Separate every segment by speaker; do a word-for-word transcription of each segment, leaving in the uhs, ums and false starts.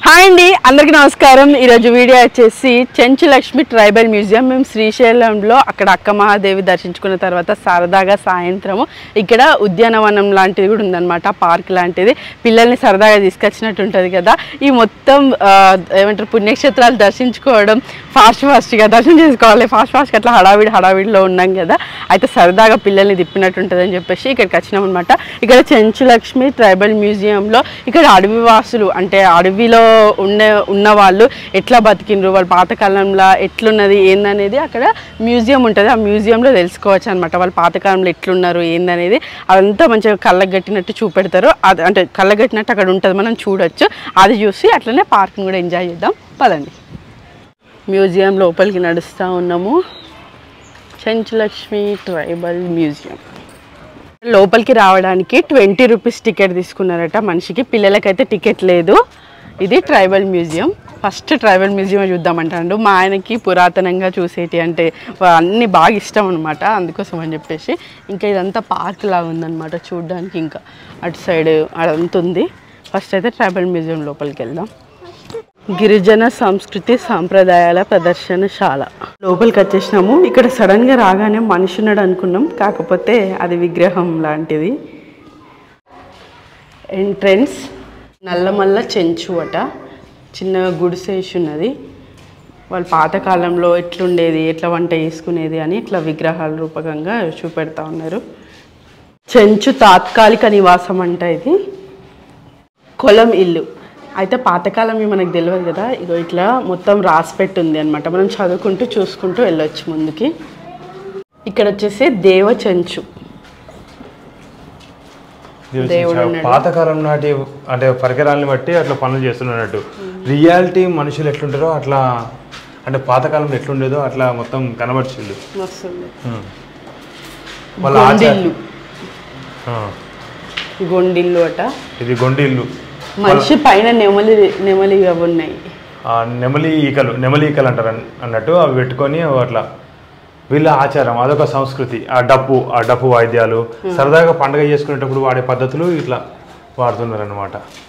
Speaker 1: Hi అండి, అందరికీ నమస్కారం. ఈరోజు వీడియో వచ్చేసి చెంచు లక్ష్మి ట్రైబల్ మ్యూజియం. మేము శ్రీశైలంలో అక్కడ అక్క మహాదేవి దర్శించుకున్న తర్వాత సరదాగా సాయంత్రము ఇక్కడ ఉద్యానవనం లాంటిది కూడా ఉందన్నమాట, పార్క్ లాంటిది. పిల్లల్ని సరదాగా తీసుకొచ్చినట్టు ఉంటుంది కదా. ఈ మొత్తం ఏమంటారు పుణ్యక్షేత్రాలు దర్శించుకోవడం ఫాస్ట్ ఫాస్ట్గా దర్శనం చేసుకోవాలి, ఫాస్ట్ ఫాస్ట్గా అట్లా హడావిడి హడావిడిలో ఉన్నాం కదా. అయితే సరదాగా పిల్లల్ని తిప్పినట్టు ఉంటుంది అని చెప్పేసి ఇక్కడికి వచ్చినాం అనమాట. ఇక్కడ చెంచు లక్ష్మి ట్రైబల్ మ్యూజియంలో ఇక్కడ అడవి వాసులు అంటే అడవిలో ఉన్న ఉన్న వాళ్ళు ఎట్లా బతికిండ్రు, వాళ్ళ పాతకాలంలో ఎట్లున్నది ఏందనేది అక్కడ మ్యూజియం ఉంటుంది. ఆ మ్యూజియంలో తెలుసుకోవచ్చు అనమాట. వాళ్ళు పాతకాలంలో ఎట్లున్నారు ఏందనేది అదంతా మంచిగా కళ్ళగట్టినట్టు చూపెడతారు. అది అంటే కళ్ళగట్టినట్టు అక్కడ ఉంటుంది, మనం చూడొచ్చు. అది చూసి అట్లనే పార్క్ని కూడా ఎంజాయ్ చేద్దాం పదండి. మ్యూజియం లోపలికి నడుస్తూ ఉన్నాము. చెంచు లక్ష్మి ట్రైబల్ మ్యూజియం లోపలికి రావడానికి ట్వంటీ రూపీస్ టికెట్ తీసుకున్నారట మనిషికి. పిల్లలకైతే టికెట్ లేదు. ఇది tribal museum. First tribal museum చూద్దామంటాడు మా ఆయనకి. పురాతనంగా చూసేటి అంటే అన్నీ బాగా ఇష్టం అనమాట, అందుకోసం అని చెప్పేసి. ఇంకా ఇదంతా పార్క్ లాగా ఉందన్నమాట చూడడానికి. ఇంకా అటు సైడ్ అదంతా ఉంది. ఫస్ట్ అయితే ట్రైబల్ మ్యూజియం లోపలికి వెళ్దాం. గిరిజన సంస్కృతి సాంప్రదాయాల ప్రదర్శనశాల లోపలికి వచ్చేసినాము. ఇక్కడ సడన్గా రాగానే మనిషి ఉన్నాడు అనుకున్నాం, కాకపోతే అది విగ్రహం లాంటిది. ఎంట్రెన్స్ నల్లమల్ల చెంచు అట, చిన్న గుడిసేసి ఉన్నది. వాళ్ళు పాతకాలంలో ఎట్లుండేది, ఎట్లా వంట చేసుకునేది అని ఇట్లా విగ్రహాల రూపకంగా చూపెడతా ఉన్నారు. చెంచు తాత్కాలిక నివాసం అంట ఇది. కొలం ఇల్లు అయితే పాతకాలం మనకు తెలియదు కదా, ఇగో ఇట్లా మొత్తం రాసి పెట్టుంది అనమాట. మనం చదువుకుంటూ చూసుకుంటూ వెళ్ళొచ్చు ముందుకి. ఇక్కడ వచ్చేసి దేవ చెంచు,
Speaker 2: పాతకాలం నాటి అంటే పరికరాలను బట్టి అట్లా పనులు చేస్తున్నట్టు. రియాలిటీ మనుషులు ఎట్లుంటారో అట్లా, అంటే పాతకాలంలో ఎట్లుండేదో అట్లా మొత్తం కనబడుచుండు.
Speaker 1: గొండిల్లు అట,
Speaker 2: ఇది గొండిల్లు.
Speaker 1: మనిషి పైన నెమలి నెమలి అవి ఉన్నాయి,
Speaker 2: నెమలి ఈకలు నెమలి ఈకలు అంటారు అన్నట్టు. అవి పెట్టుకొని అట్లా వీళ్ళ ఆచారం, అదొక సంస్కృతి. ఆ డప్పు ఆ డప్పు వాయిద్యాలు సరదాగా పండుగ చేసుకునేటప్పుడు వాడే పద్ధతులు ఇట్లా వాడుతున్నారు అన్నమాట.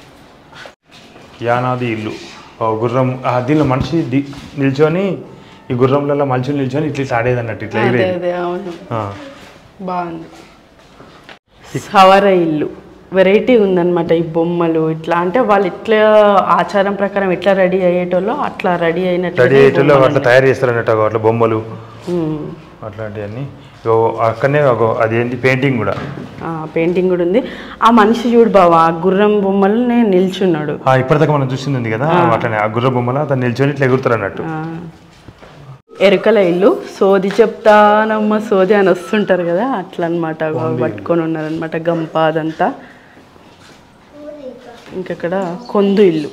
Speaker 2: యానాది ఇల్లు, గుర్రం. దీనిలో మనిషి నిల్చొని ఈ గుర్రంలలో మనుషులు నిల్చొని ఇట్లా ఇట్లా ఆడేది అన్నట్టు, ఇట్లా
Speaker 1: బాగుంది. సవర ఇల్లు వెరైటీ ఉందన్నమాట. ఈ బొమ్మలు ఇట్లా అంటే వాళ్ళు ఇట్లా ఆచారం ప్రకారం ఎట్లా రెడీ అయ్యేటోళ్ళు అట్లా రెడీ అయినట్టు
Speaker 2: రెడీ అయ్యేటోళ్ళు అట్లా తయారు చేస్తారు అన్నట్టు. అట్లా బొమ్మలు అట్లాంటివన్నీ. అక్కడనే అదేంటి పెయింటింగ్ కూడా,
Speaker 1: పెయింటింగ్ కూడా ఉంది. ఆ మనిషి చూడు బావా, ఆ గుర్రం బొమ్మలనే నిల్చున్నాడు.
Speaker 2: ఇప్పటిదాకా మనం చూసింది కదా అట్లనే, ఆ గుర్రం బొమ్మలు అతను నిల్చొని ఇట్లా ఎగురుతారు అన్నట్టు.
Speaker 1: ఎరుకల ఇల్లు, సోది చెప్తానమ్మ సోది అని వస్తుంటారు కదా, అట్లా అనమాట. పట్టుకొని ఉన్నారనమాట గంప అదంతా. ఇంకక్కడ కొందు ఇల్లు,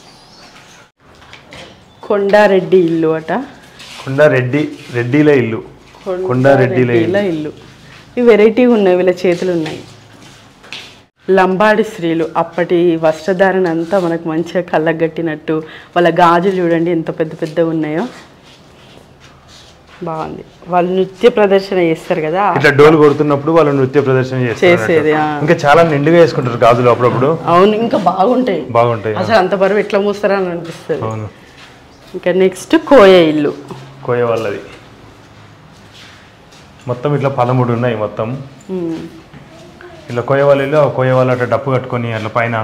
Speaker 1: కొండారెడ్డి ఇల్లు అట.
Speaker 2: కొండారెడ్డి రెడ్డిల ఇల్లు, కొండారెడ్డిల ఇల్లు.
Speaker 1: ఇవి వెరైటీగా ఉన్నాయి, వీళ్ళ చేతులు ఉన్నాయి. లంబాడి స్త్రీలు అప్పటి వస్త్రధారణ అంతా మనకు మంచిగా కళ్ళగట్టినట్టు. వాళ్ళ గాజులు చూడండి ఎంత పెద్ద పెద్దగా ఉన్నాయో, బాగుంది. వాళ్ళు నృత్య ప్రదర్శన చేస్తారు కదా,
Speaker 2: ఇట్లా డోలు కొడుతున్నప్పుడు వాళ్ళు నృత్య ప్రదర్శన చేసేది. ఇంకా చాలా నిండుగా వేసుకుంటారు గాజులు అప్పుడప్పుడు.
Speaker 1: అవును, ఇంకా బాగుంటాయి
Speaker 2: బాగుంటాయి
Speaker 1: అసలు. అంత బరువు ఎట్లా మూస్తారా అని అనిపిస్తుంది. అవును. ఇంకా నెక్స్ట్ కోయ ఇల్లు,
Speaker 2: కోయ వాళ్ళది. మొత్తం ఇట్లా పదమూడు ఉన్నాయి మొత్తం. ఇట్లా కోయ వాళ్ళ ఇల్లు. కోయ వాళ్ళు అట్లా డప్పు కట్టుకొని అట్లా పైన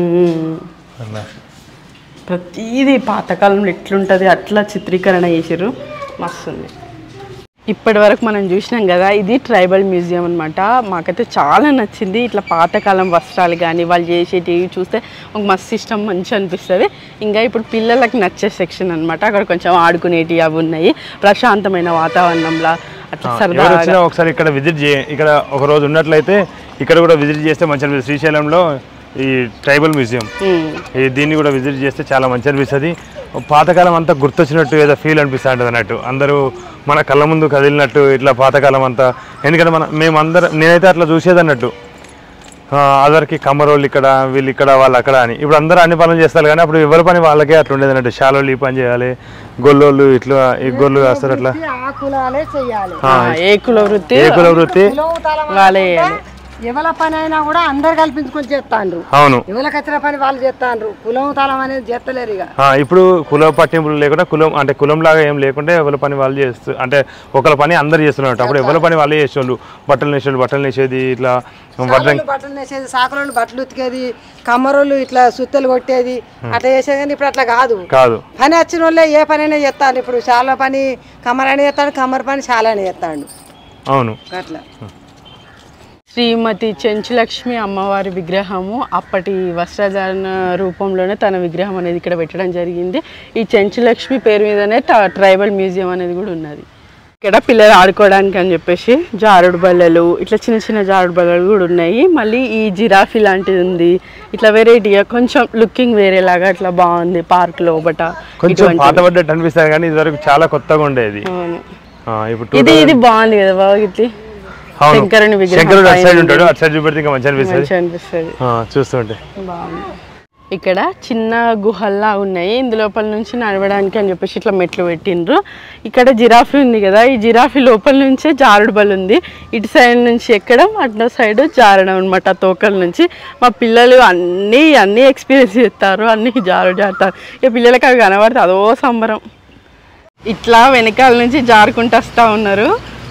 Speaker 1: ప్రతిదీ పాతకాలంలో ఎట్లుంటుంది అట్లా చిత్రీకరణ చేసారు, మస్తుంది. ఇప్పటి వరకు మనం చూసినాం కదా, ఇది ట్రైబల్ మ్యూజియం అనమాట. మాకైతే చాలా నచ్చింది. ఇట్లా పాతకాలం వస్త్రాలు కానీ వాళ్ళు చేసేటివి చూస్తే ఒక మస్తు ఇష్టం, మంచి అనిపిస్తుంది. ఇంకా ఇప్పుడు పిల్లలకి నచ్చే సెక్షన్ అనమాట. అక్కడ కొంచెం ఆడుకునేటివి అవి ఉన్నాయి, ప్రశాంతమైన వాతావరణంలో అట్లా సరదాగా.
Speaker 2: ఒకసారి ఇక్కడ విజిట్ చే ఇక్కడ ఒక రోజు ఉన్నట్లయితే ఇక్కడ కూడా విజిట్ చేస్తే మంచి అనిపిస్తుంది. శ్రీశైలంలో ఈ ట్రైబల్ మ్యూజియం, దీన్ని కూడా విజిట్ చేస్తే చాలా మంచి అనిపిస్తుంది. పాతకాలం అంతా గుర్తొచ్చినట్టు ఏదో ఫీల్ అనిపిస్తూ ఉంటుంది అన్నట్టు. అందరూ మన కళ్ళ ముందు కదిలినట్టు ఇట్లా పాతకాలం అంతా. ఎందుకంటే మన మేమందరం నేనైతే అట్లా చూసేది అన్నట్టు. అదరికి కమ్మరోళ్ళు ఇక్కడ, వీళ్ళు ఇక్కడ, వాళ్ళు అక్కడ అని. ఇప్పుడు అందరూ అన్ని పనులు చేస్తారు కానీ అప్పుడు ఎవరి పని వాళ్ళకే అట్లా ఉండేది అన్నట్టు. శాలోళ్ళు ఈ పని చేయాలి, గొల్లోళ్ళు ఇట్లా ఈ గొల్లు వేస్తారు అట్లా.
Speaker 1: ఏ కుల వృత్తి
Speaker 2: ఏ కుల వృత్తి
Speaker 1: వాళ్ళే చేయాలి.
Speaker 3: ఎవల పని అయినా కూడా అందరు కల్పించుకొని చేస్తాండ్రు.
Speaker 2: అవును,
Speaker 3: ఎవరికి వచ్చిన పని వాళ్ళు చేస్తాండ్రు. కులం తలం అనేది చేస్తలేరు ఇక.
Speaker 2: ఇప్పుడు కుల పట్టింపులు లేకుండా కులం అంటే కులం లాగా ఏం లేకుండా ఎవరి పని వాళ్ళు చేస్తూ అంటే ఒకళ్ళ పని అందరు చేస్తున్నారు. అప్పుడు ఎవరి పని వాళ్ళే చేసేవాళ్ళు. బట్టలు నేసేవాళ్ళు బట్టలు నేసేది, ఇట్లా
Speaker 3: బట్టలు నేసేది, సాకులోళ్ళు బట్టలు ఉతికేది, కమ్మరోళ్ళు ఇట్లా సుత్తలు కొట్టేది అట్లా చేసేది. కానీ ఇప్పుడు అట్లా కాదు
Speaker 2: కాదు
Speaker 3: పని వచ్చిన వాళ్ళే ఏ పని అయినా చేస్తాను. ఇప్పుడు చాలా పని కమ్మరైనా చేస్తాడు, కమ్మరి పని చాలా అయినా చేస్తాడు.
Speaker 2: అవును,
Speaker 3: అట్లా
Speaker 1: శ్రీమతి చెంచులక్ష్మి అమ్మవారి విగ్రహము అప్పటి వస్త్రధారణ రూపంలోనే తన విగ్రహం అనేది ఇక్కడ పెట్టడం జరిగింది. ఈ చెంచులక్ష్మి పేరు మీదనే ట్రైబల్ మ్యూజియం అనేది కూడా ఉన్నది. ఇక్కడ పిల్లలు ఆడుకోవడానికి అని చెప్పేసి జారుడు బల్లలు, ఇట్లా చిన్న చిన్న జారుడు బల్లలు కూడా ఉన్నాయి. మళ్ళీ ఈ జిరాఫీ లాంటిది ఉంది. ఇట్లా వెరైటీగా కొంచెం లుకింగ్ వేరేలాగా ఇట్లా బాగుంది. పార్క్ లోపట
Speaker 2: కొంచెం పాతబడ్డట్టు అనిపిస్తుంది కానీ ఇది వరకు చాలా కొత్తగా ఉండేది.
Speaker 1: ఇది ఇది బాగుంది కదా బాగా. ఇట్లా శంకరుని విగ్రహం
Speaker 2: చూస్తుంటే
Speaker 1: బాగుంది. ఇక్కడ చిన్న గుహల్లా ఉన్నాయి. ఇందులోపల నుంచి నడవడానికి అని చెప్పేసి ఇట్లా మెట్లు పెట్టిండ్రు. ఇక్కడ జిరాఫీ ఉంది కదా, ఈ జిరాఫీ లోపల నుంచే జారుడు బల్ ఉంది. ఇటు సైడ్ నుంచి ఎక్కడం, అటు సైడ్ జారడం అనమాట తోకల నుంచి. మా పిల్లలు అన్నీ అన్నీ ఎక్స్పీరియన్స్ చేస్తారు, అన్నీ జారు జారుతారు. ఇక పిల్లలకి అవి కనబడితే అదో సంబరం. ఇట్లా వెనకాల నుంచి జారుకుంటూ వస్తూ ఉన్నారు.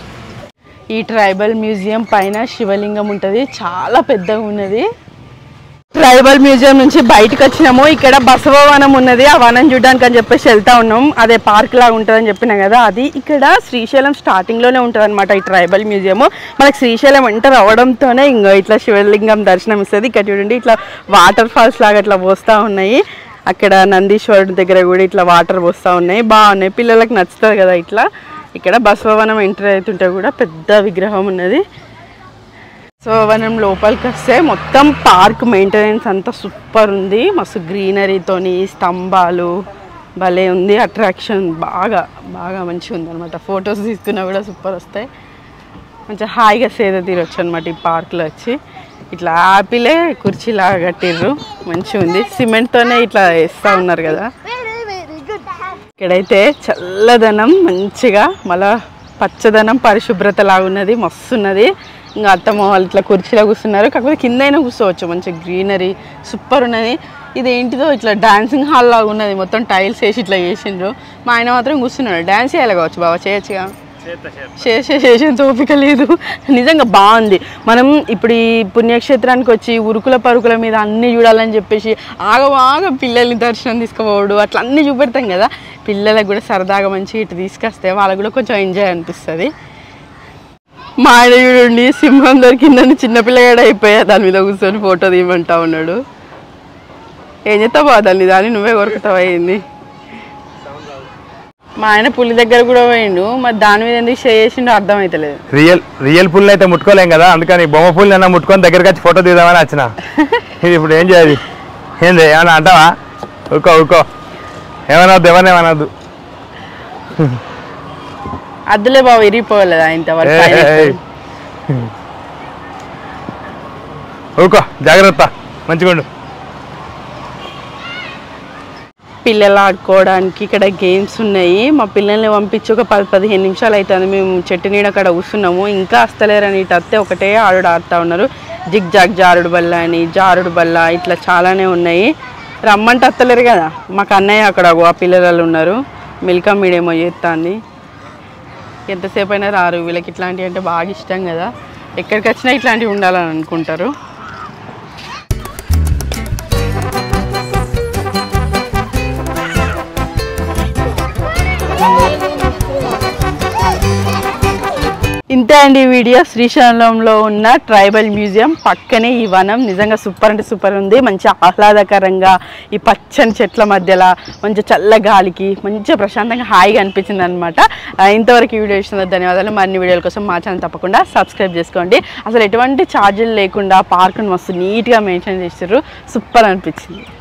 Speaker 1: ఈ ట్రైబల్ మ్యూజియం పైన శివలింగం ఉంటుంది, చాలా పెద్దగా ఉన్నది. ట్రైబల్ మ్యూజియం నుంచి బయటకు వచ్చినాము. ఇక్కడ బసవవనం ఉన్నది, ఆ వనం చూడడానికి అని చెప్పేసి వెళ్తా ఉన్నాం. అదే పార్క్ లాగా ఉంటుందని చెప్పినా కదా, అది ఇక్కడ శ్రీశైలం స్టార్టింగ్లోనే ఉంటుంది అనమాట ఈ ట్రైబల్ మ్యూజియం. మనకి శ్రీశైలం ఎంటర్ అవ్వడంతోనే ఇంకా ఇట్లా శివలింగం దర్శనం ఇస్తుంది. ఇక్కడ చూడండి ఇట్లా వాటర్ ఫాల్స్ లాగా ఇట్లా పోస్తూ ఉన్నాయి. అక్కడ నందీశ్వరుడి దగ్గర కూడా ఇట్లా వాటర్ పోస్తూ ఉన్నాయి, బాగున్నాయి. పిల్లలకు నచ్చుతుంది కదా ఇట్లా. ఇక్కడ బసవవనం ఎంటర్ అవుతుంటే కూడా పెద్ద విగ్రహం ఉన్నది. బసవవనం లోపలికి వస్తే మొత్తం పార్క్ మెయింటెనెన్స్ అంతా సూపర్ ఉంది. మస్తు గ్రీనరీతోని స్తంభాలు భలే ఉంది. అట్రాక్షన్ బాగా బాగా మంచిగా ఉంది అనమాట. ఫొటోస్ తీసుకున్నా కూడా సూపర్ వస్తాయి. మంచిగా హాయిగా సేద తీరొచ్చు అనమాట ఈ పార్క్లో వచ్చి. ఇట్లా ఆపిలే కుర్చీలాగా కట్టిర్రు, మంచిగా ఉంది. సిమెంట్తోనే ఇట్లా వేస్తూ ఉన్నారు కదా. ఇక్కడైతే చల్లదనం మంచిగా, మళ్ళా పచ్చదనం పరిశుభ్రత లాగా ఉన్నది, మస్తున్నది. ఇంకా అత్తమ్మ వాళ్ళు ఇట్లా కుర్చీలో కూర్చున్నారు, కాకపోతే కింద అయినా కూర్చోవచ్చు. మంచిగా గ్రీనరీ సూపర్ ఉన్నది. ఇది ఏంటిదో ఇట్లా డాన్సింగ్ హాల్ లాగా ఉన్నది, మొత్తం టైల్స్ వేసి ఇట్లా చేసిండ్రు. మా ఆయన మాత్రం కూర్చున్నాడు. డ్యాన్స్ చేయాలి కావచ్చు బాబా, చేయొచ్చుగా. చేసే చేసేంత ఓపిక లేదు. నిజంగా బాగుంది. మనం ఇప్పుడు ఈ పుణ్యక్షేత్రానికి వచ్చి ఉరుకుల పరుకుల మీద అన్నీ చూడాలని చెప్పేసి ఆగవాగా పిల్లల్ని దర్శనం తీసుకుపోవడు అట్లా అన్నీ చూపెడతాం కదా. పిల్లలకు కూడా సరదాగా మంచిగా ఇటు తీసుకొస్తే వాళ్ళకు కూడా కొంచెం ఎంజాయ్ అనిపిస్తుంది. మా ఆయన చూడండి సింహం దొరికిందని చిన్నపిల్లగాడు అయిపోయా దాని మీద కూర్చొని ఫోటో తీయమంటా ఉన్నాడు. ఏం చేస్తావు బా దాన్ని, దాన్ని నువ్వే కొరుకుతావు అయింది. మా ఆయన పులి దగ్గర కూడా పోయిండు, మరి దాని మీద ఎందుకు షేర్ చేసిండో అర్థం అవుతలేదు.
Speaker 2: రియల్ రియల్ పుల్ని అయితే ముట్టుకోలేం కదా, అందుకని బొమ్మ పుల్ని అన్నా ముట్టుకొని దగ్గరికి వచ్చి ఫోటో తీద్దామని వచ్చిన. ఇది ఇప్పుడు ఏం చేయాలి? ఏంది ఏమన్నా అంటావా? ఊకో ఊకో, ఏమనద్దు ఎవరిని ఏమనద్దు.
Speaker 1: అద్దులే బాబు, ఇరిగిపోలేదా ఇంతవరకు?
Speaker 2: ఊకో జాగ్రత్త, మంచిగుండు.
Speaker 1: పిల్లలు ఆడుకోవడానికి ఇక్కడ గేమ్స్ ఉన్నాయి. మా పిల్లల్ని పంపించి ఒక పది పదిహేను నిమిషాలు అవుతుంది. మేము చెట్టు నీడ అక్కడ కూర్చున్నాము, ఇంకా వస్తలేరని ఇటు వస్తే ఒకటే ఆడుడు ఆడుతూ ఉన్నారు. జిగ్ జాగ్ జారుడు బల్ల అని, జారుడు బల్ల ఇట్లా చాలానే ఉన్నాయి. రమ్మంటే వస్తలేరు కదా. మాకు అన్నయ్య అక్కడ ఆ పిల్లలు ఉన్నారు, మిల్కా మీడియమో చేస్తుంది. ఎంతసేపు అయినా రారు. వీళ్ళకి ఇట్లాంటివి అంటే బాగా ఇష్టం కదా, ఎక్కడికి వచ్చినా ఇట్లాంటివి ఉండాలని అనుకుంటారు. ఇంతే అండి ఈ వీడియో. శ్రీశైలంలో ఉన్న ట్రైబల్ మ్యూజియం పక్కనే ఈ వనం. నిజంగా సూపర్ అంటే సూపర్ ఉంది. మంచి ఆహ్లాదకరంగా ఈ పచ్చని చెట్ల మధ్యలో మంచి చల్ల గాలికి మంచిగా ప్రశాంతంగా హాయిగా అనిపించింది అనమాట. ఇంతవరకు ఈ వీడియో ఇచ్చినందుకు ధన్యవాదాలు. మరిన్ని వీడియోల కోసం మా ఛానల్ తప్పకుండా సబ్స్క్రైబ్ చేసుకోండి. అసలు ఎటువంటి ఛార్జీలు లేకుండా పార్కును మస్తు నీట్గా మెయింటైన్ చేసారు, సూపర్ అనిపించింది.